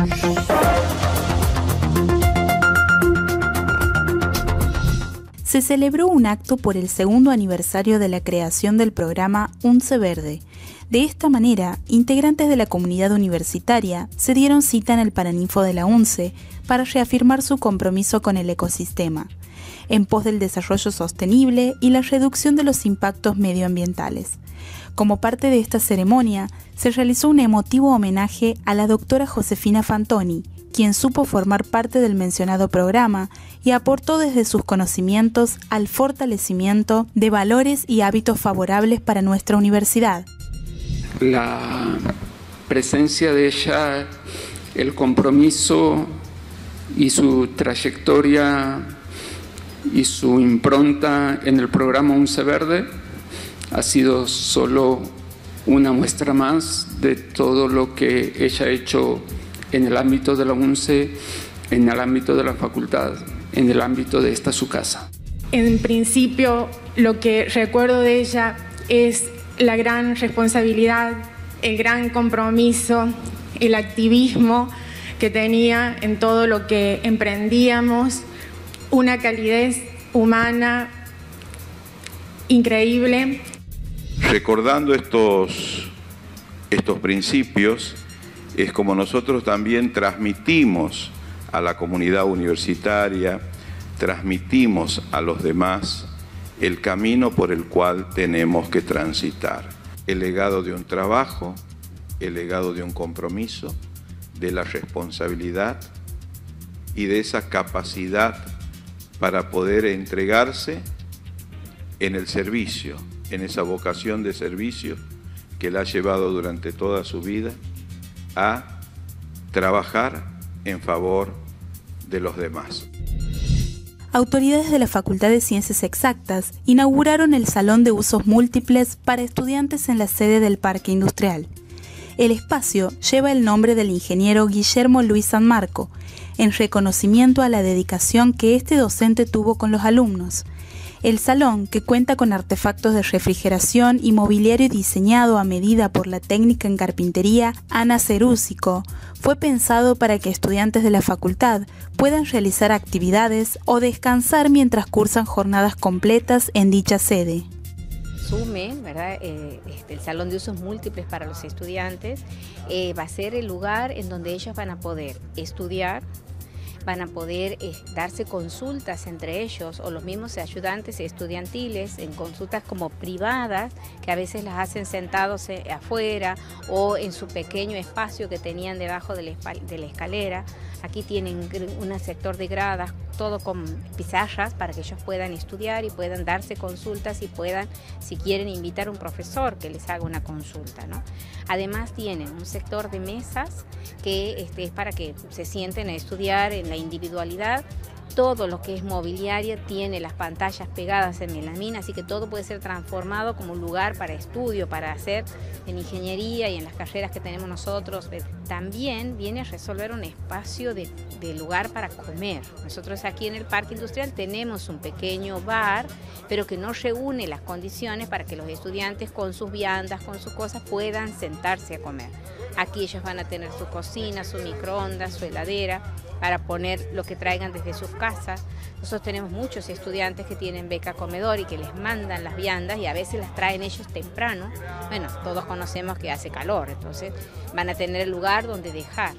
Se celebró un acto por el segundo aniversario de la creación del programa UNCE Verde. De esta manera, integrantes de la comunidad universitaria se dieron cita en el Paraninfo de la UNCE para reafirmar su compromiso con el ecosistema, en pos del desarrollo sostenible y la reducción de los impactos medioambientales. Como parte de esta ceremonia, se realizó un emotivo homenaje a la doctora Josefina Fantoni, quien supo formar parte del mencionado programa y aportó desde sus conocimientos al fortalecimiento de valores y hábitos favorables para nuestra universidad. La presencia de ella, el compromiso y su trayectoria y su impronta en el programa UNCE Verde ha sido solo una muestra más de todo lo que ella ha hecho en el ámbito de la UNCE, en el ámbito de la facultad, en el ámbito de esta su casa. En principio, lo que recuerdo de ella es la gran responsabilidad, el gran compromiso, el activismo que tenía en todo lo que emprendíamos, una calidez humana increíble. Recordando estos principios, es como nosotros también transmitimos a la comunidad universitaria, transmitimos a los demás el camino por el cual tenemos que transitar. El legado de un trabajo, el legado de un compromiso, de la responsabilidad y de esa capacidad para poder entregarse en el servicio, en esa vocación de servicio que la ha llevado durante toda su vida a trabajar en favor de los demás. Autoridades de la Facultad de Ciencias Exactas inauguraron el Salón de Usos Múltiples para estudiantes en la sede del Parque Industrial. El espacio lleva el nombre del ingeniero Guillermo Luis San Marco, en reconocimiento a la dedicación que este docente tuvo con los alumnos. El salón, que cuenta con artefactos de refrigeración y mobiliario diseñado a medida por la técnica en carpintería Ana Cerúsico, fue pensado para que estudiantes de la facultad puedan realizar actividades o descansar mientras cursan jornadas completas en dicha sede. SUME, ¿verdad? El Salón de Usos Múltiples para los estudiantes va a ser el lugar en donde ellos van a poder estudiar, van a poder darse consultas entre ellos o los mismos ayudantes estudiantiles en consultas como privadas que a veces las hacen sentados afuera o en su pequeño espacio que tenían debajo de la escalera. Aquí tienen un sector de gradas, todo con pizarras para que ellos puedan estudiar y puedan darse consultas y puedan, si quieren, invitar a un profesor que les haga una consulta, ¿no? Además tienen un sector de mesas que es para que se sienten a estudiar en la individualidad. Todo lo que es mobiliario tiene las pantallas pegadas en melamina, así que todo puede ser transformado como un lugar para estudio, para hacer en ingeniería y en las carreras que tenemos nosotros. También viene a resolver un espacio de lugar para comer. Nosotros aquí en el Parque Industrial tenemos un pequeño bar, pero que no reúne las condiciones para que los estudiantes con sus viandas, con sus cosas, puedan sentarse a comer. Aquí ellos van a tener su cocina, su microondas, su heladera, para poner lo que traigan desde sus casas. Nosotros tenemos muchos estudiantes que tienen beca comedor y que les mandan las viandas y a veces las traen ellos temprano. Bueno, todos conocemos que hace calor, entonces van a tener el lugar donde dejar.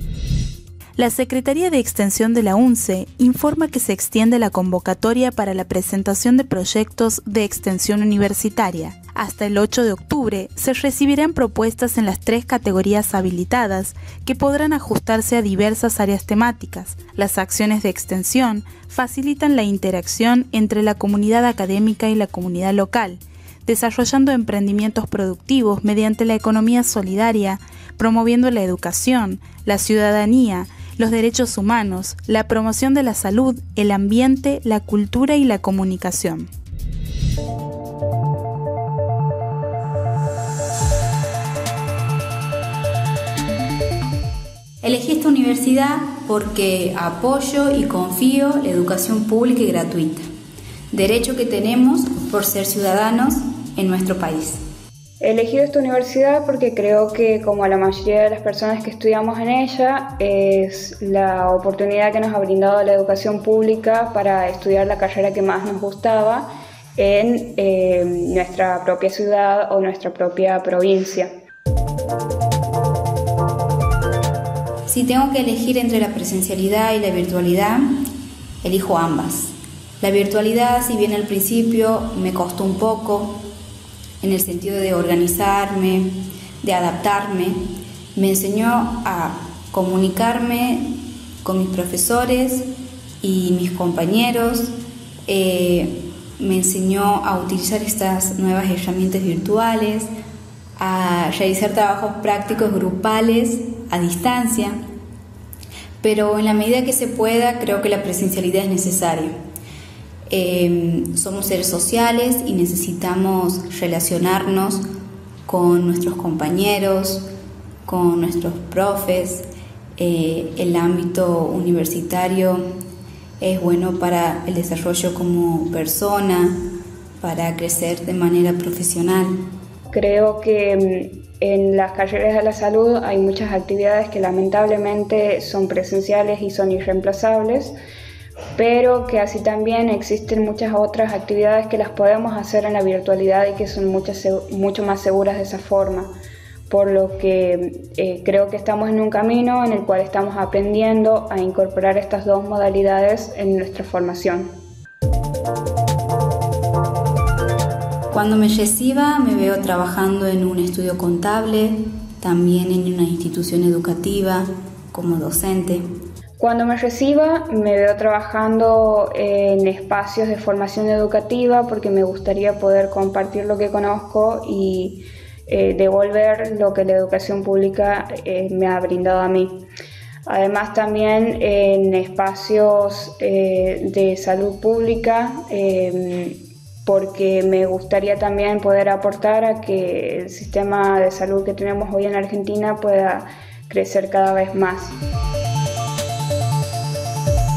La Secretaría de Extensión de la UNCE informa que se extiende la convocatoria para la presentación de proyectos de extensión universitaria. Hasta el 8 de octubre se recibirán propuestas en las 3 categorías habilitadas que podrán ajustarse a diversas áreas temáticas. Las acciones de extensión facilitan la interacción entre la comunidad académica y la comunidad local, desarrollando emprendimientos productivos mediante la economía solidaria, promoviendo la educación, la ciudadanía, los derechos humanos, la promoción de la salud, el ambiente, la cultura y la comunicación. Elegí esta universidad porque apoyo y confío en la educación pública y gratuita, derecho que tenemos por ser ciudadanos en nuestro país. He elegido esta universidad porque creo que, como la mayoría de las personas que estudiamos en ella, es la oportunidad que nos ha brindado la educación pública para estudiar la carrera que más nos gustaba en nuestra propia ciudad o nuestra propia provincia. Si tengo que elegir entre la presencialidad y la virtualidad, elijo ambas. La virtualidad, si bien al principio me costó un poco, en el sentido de organizarme, de adaptarme, me enseñó a comunicarme con mis profesores y mis compañeros, me enseñó a utilizar estas nuevas herramientas virtuales, a realizar trabajos prácticos grupales a distancia, pero en la medida que se pueda creo que la presencialidad es necesaria. Somos seres sociales y necesitamos relacionarnos con nuestros compañeros, con nuestros profes. El ámbito universitario es bueno para el desarrollo como persona, para crecer de manera profesional. Creo que en las carreras de la salud hay muchas actividades que lamentablemente son presenciales y son irreemplazables, pero que así también existen muchas otras actividades que las podemos hacer en la virtualidad y que son mucho más seguras de esa forma, por lo que creo que estamos en un camino en el cual estamos aprendiendo a incorporar estas dos modalidades en nuestra formación. Cuando me reciba me veo trabajando en un estudio contable, también en una institución educativa como docente. Cuando me reciba me veo trabajando en espacios de formación educativa porque me gustaría poder compartir lo que conozco y devolver lo que la educación pública me ha brindado a mí. Además también en espacios de salud pública porque me gustaría también poder aportar a que el sistema de salud que tenemos hoy en Argentina pueda crecer cada vez más.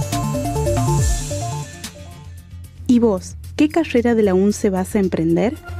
¿Y vos, qué carrera de la UNCE vas a emprender?